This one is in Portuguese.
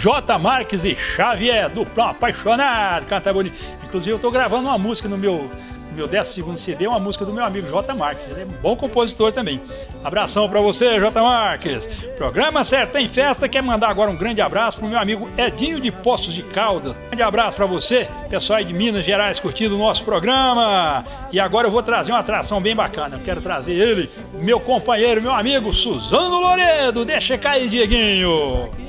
J. Marques e Xavier, duplão apaixonado, canta bonito. Inclusive eu tô gravando uma música no meu 12º CD, uma música do meu amigo J. Marques. Ele é um bom compositor também. Abração pra você, J. Marques. Programa Certo Tem Festa quer mandar agora um grande abraço pro meu amigo Edinho de Poços de Caldas. Um grande abraço pra você, pessoal aí de Minas Gerais curtindo o nosso programa. E agora eu vou trazer uma atração bem bacana. Eu quero trazer ele, meu companheiro, meu amigo Suzano Loredo. Deixa cair, Dieguinho.